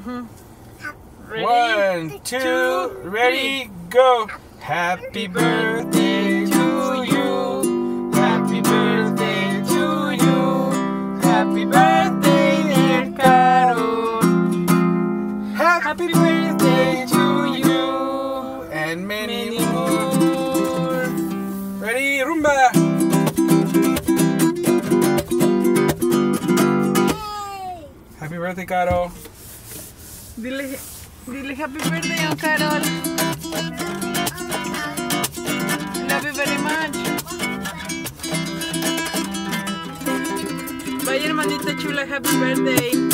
Ready? 1, 2, ready, go! Happy birthday to you. Happy birthday to you. Happy birthday, dear Carol. Happy birthday to you. And many more. Ready, rumba! Happy birthday, Carol. Dile happy birthday, Aunt Carol. Love you very much. Vaya hermanita chula, happy birthday.